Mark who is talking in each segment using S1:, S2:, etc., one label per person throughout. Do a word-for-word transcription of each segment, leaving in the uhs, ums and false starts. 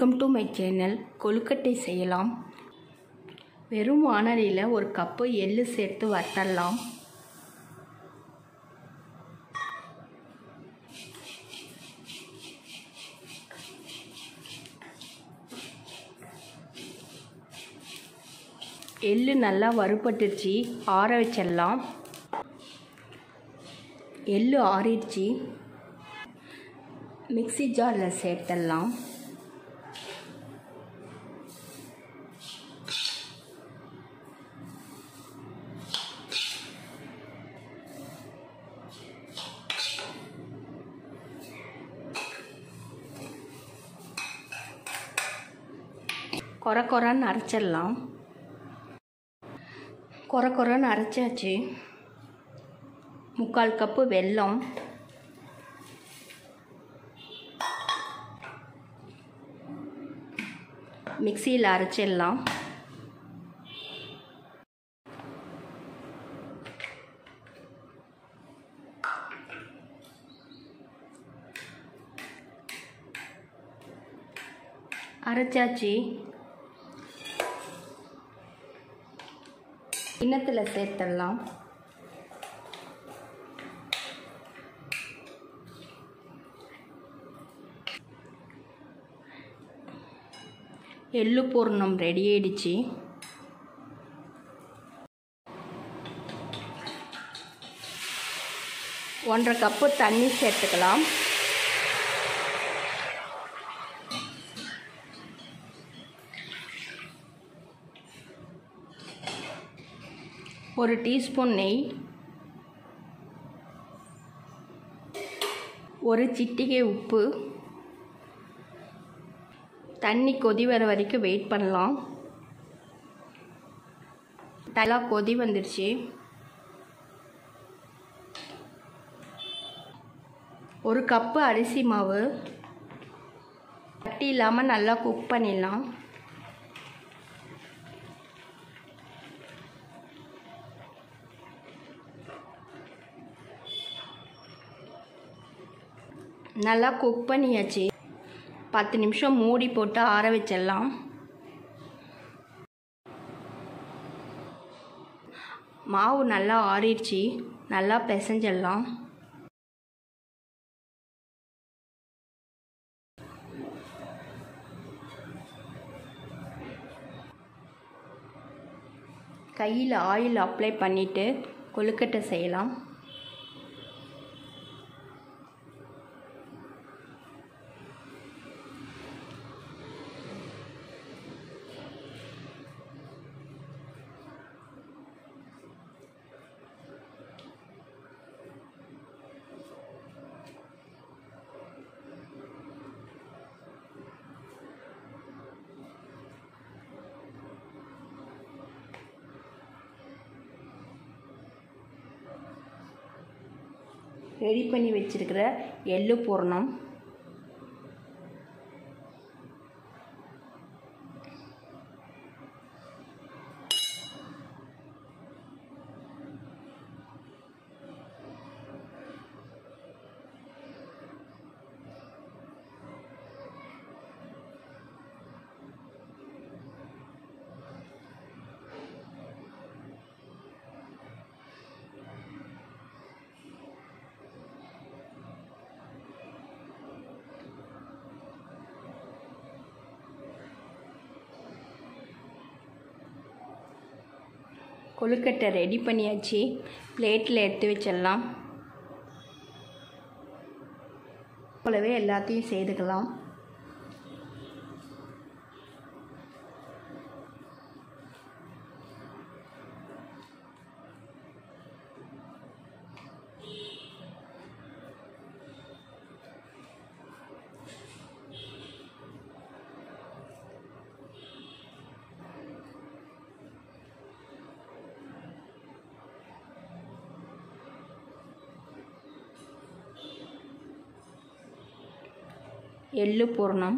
S1: Welcome to my channel. கொழுக்கட்டை செய்யலாம். வெறும் வானலியில் ஒரு கப்பு எள்ளு சேர்த்து வறுத்தரலாம். எள்ளு நல்லா வறுபட்டுருச்சு, ஆற வச்சிடலாம். எள்ளு ஆறிடுச்சு, மிக்ஸி ஜாரில் சேர்த்துடலாம். கொர கொரன்னு அரைச்சிடலாம். கொர கொரன்னு அரைச்சாச்சு. முக்கால் கப்பு வெல்லம், மிக்சியில் அரைச்சிடலாம். அரைச்சாச்சு. கிண்ணத்தில் சேர்த்துடலாம். எள்ளு பூரணம் ரெடி ஆயிடுச்சு. ஒன்றரை கப்பு தண்ணி சேர்த்துக்கலாம். ஒரு டீஸ்பூன் நெய், ஒரு சிட்டிகை உப்பு. தண்ணி கொதி வர வரைக்கும் வெயிட் பண்ணலாம். நல்லா கொதி வந்துடுச்சு. ஒரு கப்பு அரிசி மாவு, கட்டி இல்லாமல் நல்லா குக் பண்ணிடலாம். நல்லா குக் பண்ணியாச்சு. பத்து நிமிஷம் மூடி போட்டு ஆற வச்சிடலாம். மாவு நல்லா ஆறிடுச்சு, நல்லா பிசைஞ்சிடலாம். கையில் ஆயில் அப்ளை பண்ணிவிட்டு கொழுக்கட்டை செய்யலாம். ரெடி பண்ணி வச்சிருக்கிற எள்ளு பூரணம், கொழுக்கட்டை ரெடி பண்ணியாச்சு. பிளேட்டில் எடுத்து வச்சிடலாம். போலவே எல்லாத்தையும் செய்துக்கலாம். எள்ளு பூரணம்,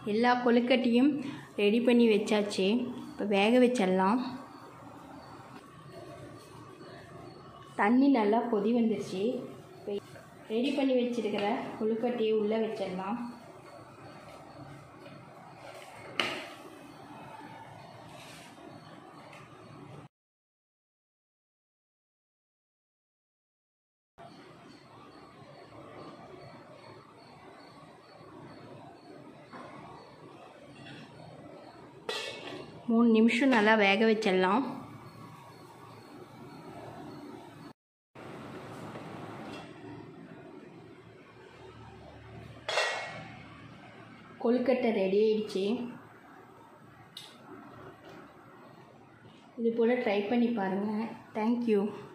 S1: எல்லா கொழுக்கட்டையும் ரெடி பண்ணி வச்சாச்சு. இப்போ வேக வச்சிடலாம். தண்ணி நல்லா கொதி வந்துருச்சு. இப்போ ரெடி பண்ணி வச்சிருக்கிற கொழுக்கட்டையை உள்ளே வச்சிடலாம். மூணு நிமிஷம் நல்லா வேக வச்சிடலாம். கொழுக்கட்டை ரெடி ஆயிடுச்சு. இது போல் ட்ரை பண்ணி பாருங்கள். தேங்க்யூ.